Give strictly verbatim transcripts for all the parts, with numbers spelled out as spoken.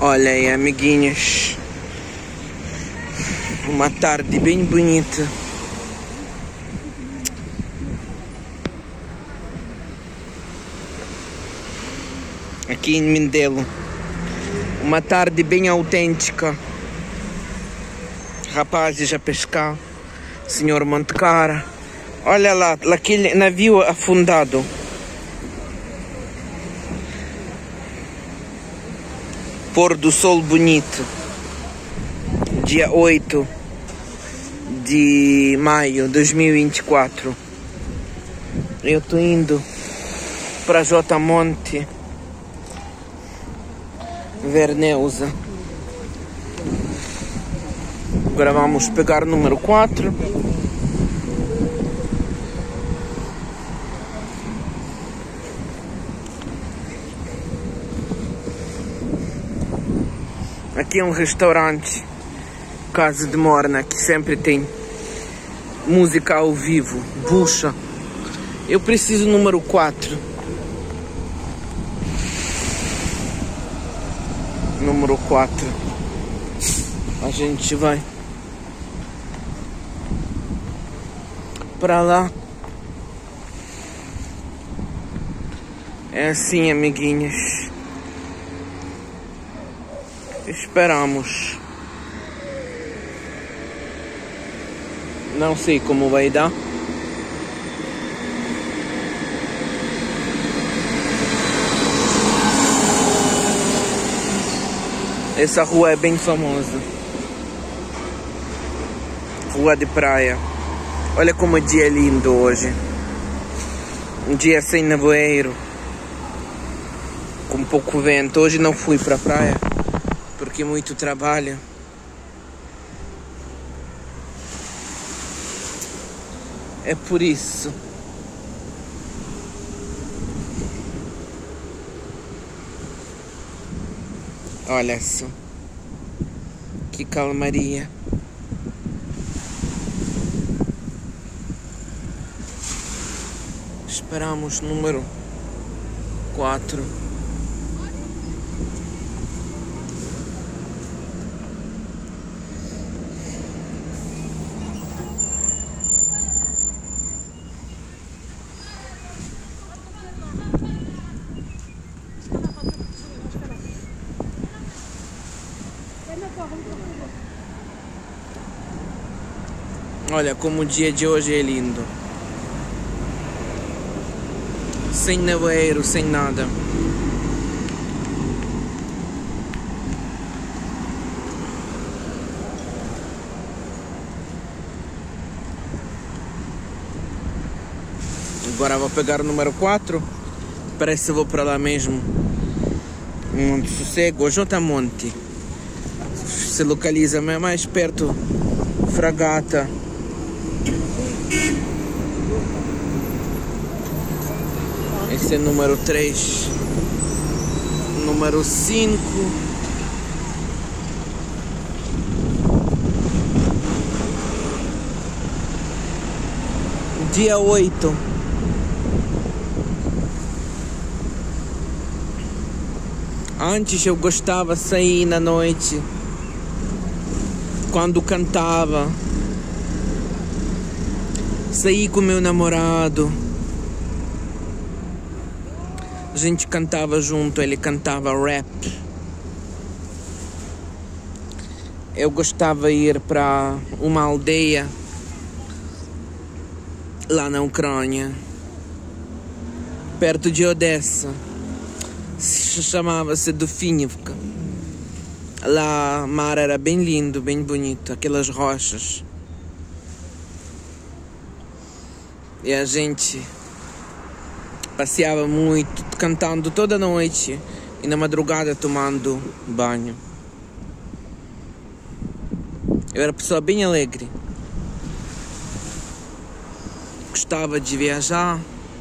Olha aí, amiguinhos, uma tarde bem bonita. Aqui em Mindelo, uma tarde bem autêntica. Rapazes a pescar, senhor Montecara. Olha lá, aquele navio afundado. Pôr do sol bonito. Dia oito de maio de dois mil e vinte e quatro. Eu tô indo para J Monte ver Neuza. Agora vamos pegar o número quatro. Aqui é um restaurante, Casa de Morna, que sempre tem música ao vivo, bucha. Eu preciso do número quatro. Número quatro. A gente vai para lá. É assim, amiguinhos. Esperamos. Não sei como vai dar. Essa rua é bem famosa. Rua de praia. Olha como o dia é lindo hoje. Um dia sem nevoeiro, com pouco vento. Hoje não fui para a praia porque muito trabalho. É por isso. Olha só. Que calmaria. Esperamos número quatro. Olha como o dia de hoje é lindo. Sem nevoeiro, sem nada. Agora vou pegar o número quatro. Parece que vou para lá mesmo. Monte Sossego, J Monte. Se localiza mais perto. Fragata. Esse é número três. Número cinco. Dia oito. Antes eu gostava de sair na noite, quando cantava. Saí com meu namorado. A gente cantava junto, ele cantava rap. Eu gostava de ir para uma aldeia lá na Ucrânia, perto de Odessa. Chamava-se Dufínivka. Lá o mar era bem lindo, bem bonito, aquelas rochas. E a gente passeava muito, cantando toda noite e na madrugada tomando banho. Eu era pessoa bem alegre. Gostava de viajar.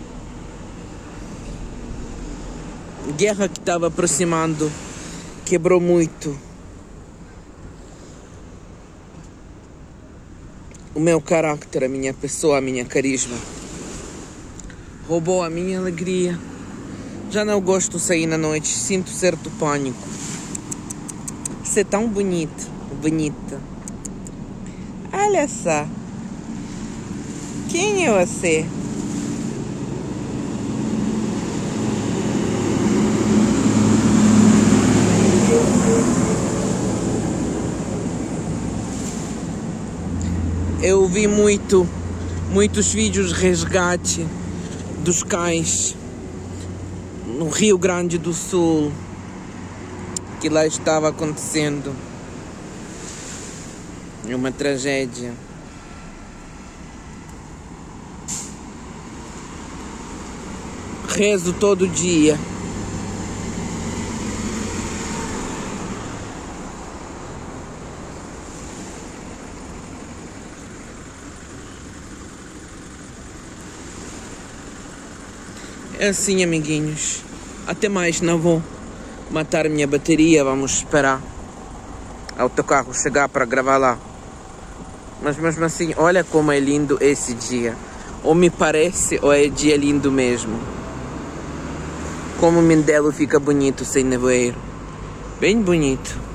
Guerra que estava aproximando quebrou muito o meu caráter, a minha pessoa, a minha carisma. Roubou a minha alegria. Já não gosto de sair na noite, sinto certo pânico. Você é tão bonito, bonita. Olha só. Quem é você? Eu vi muito, muitos vídeos de resgate dos cães no Rio Grande do Sul, que lá estava acontecendo. É uma tragédia. Rezo todo dia. É assim, amiguinhos. Até mais, não vou matar minha bateria. Vamos esperar o autocarro chegar para gravar lá. Mas mesmo assim, olha como é lindo esse dia. Ou me parece, ou é dia lindo mesmo. Como o Mindelo fica bonito sem nevoeiro. Bem bonito.